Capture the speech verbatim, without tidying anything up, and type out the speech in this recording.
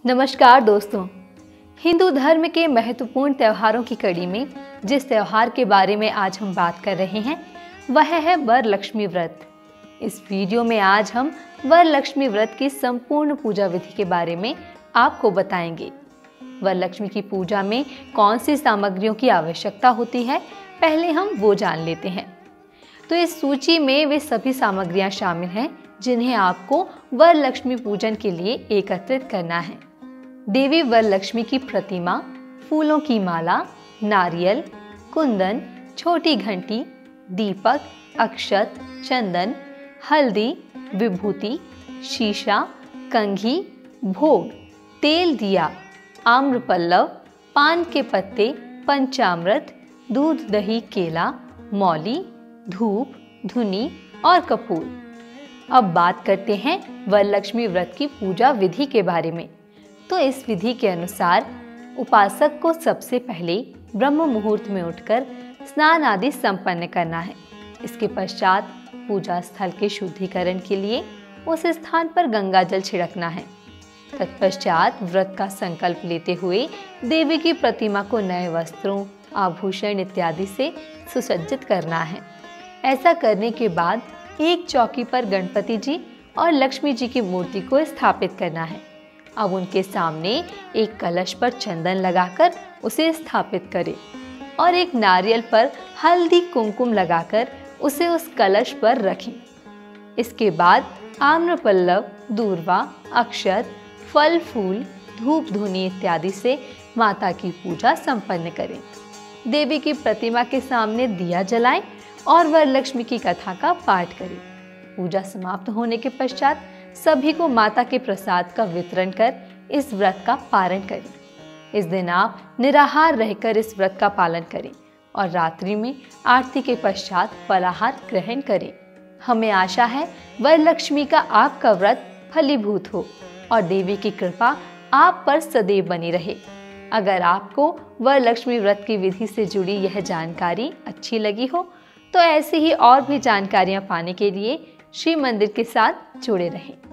नमस्कार दोस्तों, हिंदू धर्म के महत्वपूर्ण त्योहारों की कड़ी में जिस त्योहार के बारे में आज हम बात कर रहे हैं वह है वरलक्ष्मी व्रत। इस वीडियो में आज हम वरलक्ष्मी व्रत की संपूर्ण पूजा विधि के बारे में आपको बताएंगे। वरलक्ष्मी की पूजा में कौन सी सामग्रियों की आवश्यकता होती है, पहले हम वो जान लेते हैं। तो इस सूची में वे सभी सामग्रियां शामिल हैं जिन्हें आपको वरलक्ष्मी पूजन के लिए एकत्रित करना है। देवी वरलक्ष्मी की प्रतिमा, फूलों की माला, नारियल, कुंदन, छोटी घंटी, दीपक, अक्षत, चंदन, हल्दी, विभूति, शीशा, कंघी, भोग, तेल दिया, आम्रपल्लव, पान के पत्ते, पंचामृत, दूध, दही, केला, मौली, धूप, धुनी और कपूर। अब बात करते हैं वरलक्ष्मी व्रत की पूजा विधि के बारे में। तो इस विधि के अनुसार उपासक को सबसे पहले ब्रह्म मुहूर्त में उठकर स्नान आदि संपन्न करना है। इसके पश्चात पूजा स्थल के शुद्धिकरण के लिए उस स्थान पर गंगा जल छिड़कना है। तत्पश्चात व्रत का संकल्प लेते हुए देवी की प्रतिमा को नए वस्त्रों, आभूषण इत्यादि से सुसज्जित करना है। ऐसा करने के बाद एक चौकी पर गणपति जी और लक्ष्मी जी की मूर्ति को स्थापित करना है। अब उनके सामने एक कलश पर चंदन लगाकर उसे स्थापित करें और एक नारियल पर हल्दी कुमकुम लगाकर उसे उस कलश पर रखें। इसके बाद आम्रपल्लव, दूर्वा, अक्षत, फल फूल, धूप, धुनी इत्यादि से माता की पूजा संपन्न करें। देवी की प्रतिमा के सामने दिया जलाएं और वरलक्ष्मी की कथा का पाठ करें। पूजा समाप्त होने के पश्चात सभी को माता के प्रसाद का वितरण कर इस व्रत का पारण करें। इस दिन आप निराहार रहकर इस व्रत का पालन करें और रात्रि में आरती के पश्चात फलाहार ग्रहण करें। हमें आशा है वरलक्ष्मी का आपका व्रत फलीभूत हो और देवी की कृपा आप पर सदैव बनी रहे। अगर आपको वरलक्ष्मी व्रत की विधि से जुड़ी यह जानकारी अच्छी लगी हो तो ऐसी ही और भी जानकारियां पाने के लिए श्री मंदिर के साथ जुड़े रहें।